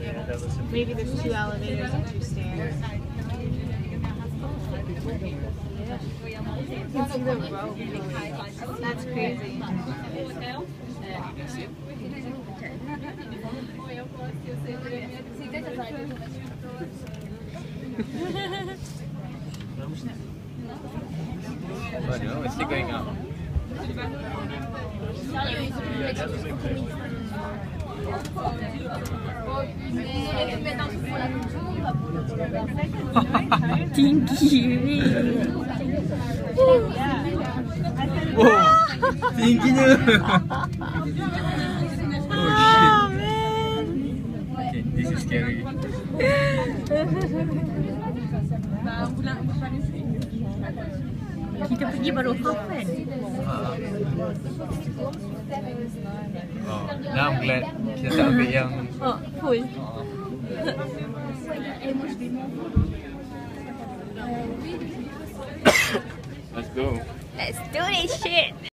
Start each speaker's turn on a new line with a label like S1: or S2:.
S1: Maybe there's 2 elevators and 2 stairs. You can see the rope. That's crazy.
S2: Oh no, it's still going up.
S3: Tinggi.
S2: Wow, tingginya. Oh shit. Okay, this is scary.
S3: Kita pergi baru half kan?
S2: Oh, now I'm glad kita tak ambil yang
S3: Full.
S2: Let's go.
S3: Let's do this shit.